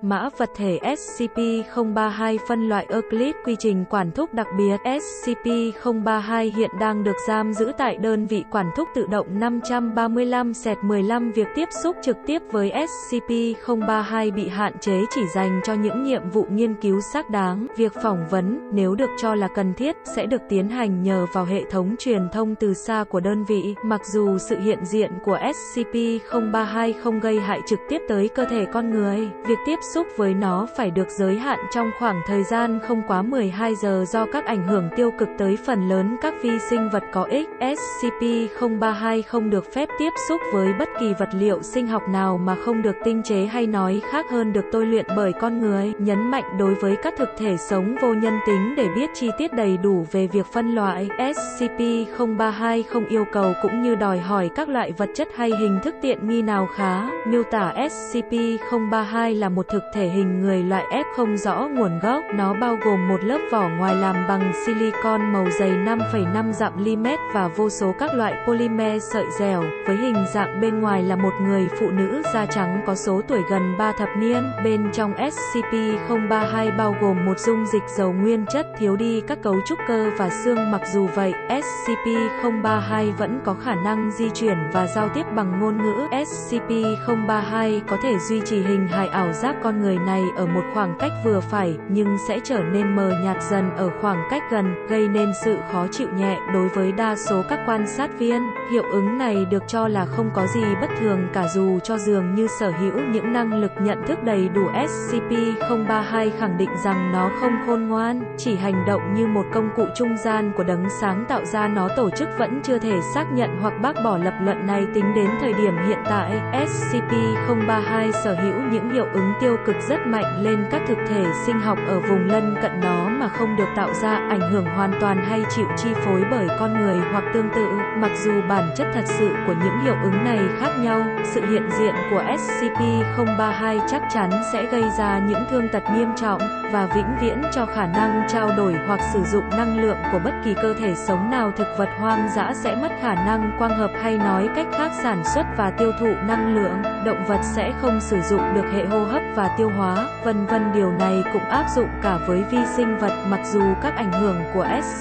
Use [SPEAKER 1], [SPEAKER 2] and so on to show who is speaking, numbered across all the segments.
[SPEAKER 1] Mã vật thể SCP-032 phân loại Euclid quy trình quản thúc đặc biệt SCP-032 hiện đang được giam giữ tại đơn vị quản thúc tự động 535/15. Việc tiếp xúc trực tiếp với SCP-032 bị hạn chế chỉ dành cho những nhiệm vụ nghiên cứu xác đáng. Việc phỏng vấn, nếu được cho là cần thiết, sẽ được tiến hành nhờ vào hệ thống truyền thông từ xa của đơn vị. Mặc dù sự hiện diện của SCP-032 không gây hại trực tiếp tới cơ thể con người, việc tiếp xúc với nó phải được giới hạn trong khoảng thời gian không quá 12 giờ do các ảnh hưởng tiêu cực tới phần lớn các vi sinh vật có ích. SCP-032 không được phép tiếp xúc với bất kỳ vật liệu sinh học nào mà không được tinh chế hay nói khác hơn được tôi luyện bởi con người. Nhấn mạnh đối với các thực thể sống vô nhân tính để biết chi tiết đầy đủ về việc phân loại. SCP-032 không yêu cầu cũng như đòi hỏi các loại vật chất hay hình thức tiện nghi nào khá. Miêu tả SCP-032 là một thực thể hình người loại F không rõ nguồn gốc. Nó bao gồm một lớp vỏ ngoài làm bằng silicon màu dày 5,5 dặm mm và vô số các loại polymer sợi dẻo. Với hình dạng bên ngoài là một người phụ nữ da trắng có số tuổi gần 3 thập niên. Bên trong SCP-032 bao gồm một dung dịch dầu nguyên chất thiếu đi các cấu trúc cơ và xương. Mặc dù vậy, SCP-032 vẫn có khả năng di chuyển và giao tiếp bằng ngôn ngữ. SCP-032 có thể duy trì hình hài ảo giác con người này ở một khoảng cách vừa phải, nhưng sẽ trở nên mờ nhạt dần ở khoảng cách gần, gây nên sự khó chịu nhẹ đối với đa số các quan sát viên. Hiệu ứng này được cho là không có gì bất thường cả dù cho dường như sở hữu những năng lực nhận thức đầy đủ. SCP-032 khẳng định rằng nó không khôn ngoan, chỉ hành động như một công cụ trung gian của đấng sáng tạo ra nó. Tổ chức vẫn chưa thể xác nhận hoặc bác bỏ lập luận này tính đến thời điểm hiện tại. SCP-032 sở hữu những hiệu ứng tiêu cực rất mạnh lên các thực thể sinh học ở vùng lân cận nó mà không được tạo ra ảnh hưởng hoàn toàn hay chịu chi phối bởi con người hoặc tương tự. Mặc dù bản chất thật sự của những hiệu ứng này khác nhau, sự hiện diện của SCP-032 chắc chắn sẽ gây ra những thương tật nghiêm trọng và vĩnh viễn cho khả năng trao đổi hoặc sử dụng năng lượng của bất kỳ cơ thể sống nào. Thực vật hoang dã sẽ mất khả năng quang hợp hay nói cách khác sản xuất và tiêu thụ năng lượng. Động vật sẽ không sử dụng được hệ hô hấp và tiêu hóa, vân vân. Điều này cũng áp dụng cả với vi sinh vật. Mặc dù các ảnh hưởng của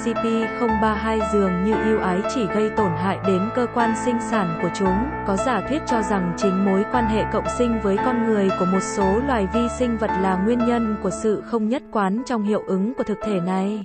[SPEAKER 1] SCP-032 dường như ưu ái chỉ gây tổn hại đến cơ quan sinh sản của chúng, có giả thuyết cho rằng chính mối quan hệ cộng sinh với con người của một số loài vi sinh vật là nguyên nhân của sự không nhất quán trong hiệu ứng của thực thể này.